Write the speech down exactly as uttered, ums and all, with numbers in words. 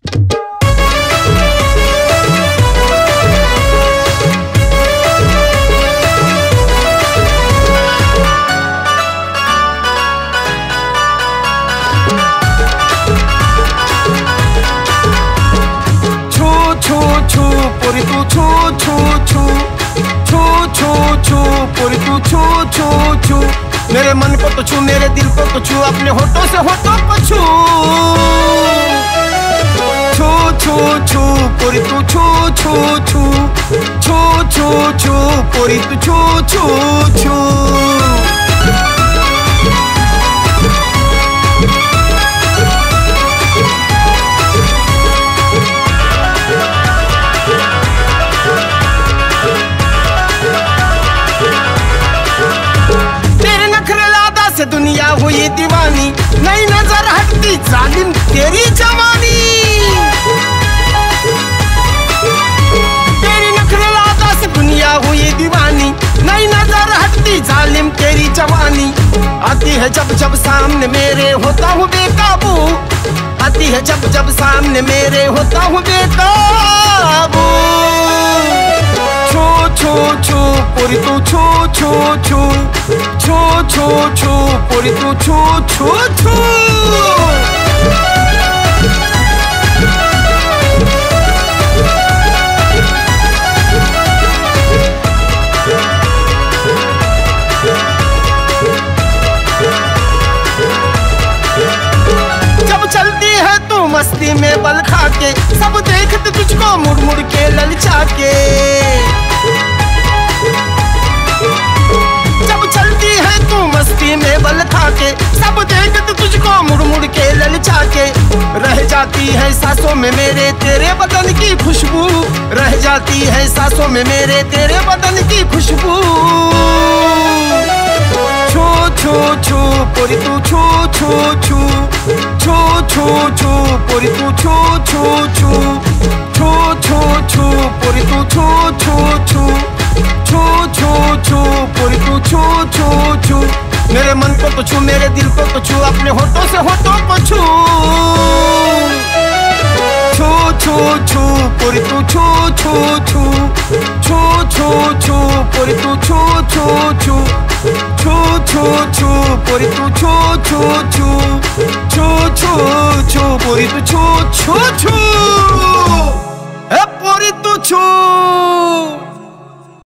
छू पोरी तू छू छू छू छू छू छू पोरी तू छू छू छू मेरे मन को तो छू, मेरे दिल को तो छू, अपने होठों से होठों को छू छू छू छू पोरी तू छू छू छू छू छू छू पोरी तू छू छू छू दुनिया हुई दीवानी, नई नजर हटती जालिम तेरी जवानी। तेरी नखरेलादा से दुनिया हुई दीवानी, नई नजर हटती जालिम तेरी जवानी। आती है जब जब सामने मेरे होता हूँ बेकाबू, आती है जब जब सामने मेरे होता हूँ बेकाबू। छू छू छू पोरी तू छू छू छू छू छू छू पोरी तू छू छू छू जब चलती है तू मस्ती में बल खा के, सब देखते तुझको मुड़ मुड़ के ललचा के। जब चलती है तू मस्ती में बल खा के, सब देखते तुझको मुड़ मुड़ के ललचा के। रह जाती है सांसों में मेरे तेरे बदन की खुशबू, रह जाती है सांसों में मेरे तेरे बदन की खुशबू। छू छू छू पोरी तू छू छू छू छू छू छू पोरी तू छू छू छू छू छू छू पोरी तू छू छू छू छू छू छू पोरी तू छू छू छू मेरे मन को तो छू, मेरे दिल को तो छू, अपने होठों से होठों को छू छू छू छू पोरी तू छू छू छू छू छू छू पोरी तू छू छू छू छू छू छू पोरी तू छू छू छू छू छू छू पोरी तू छू छू छू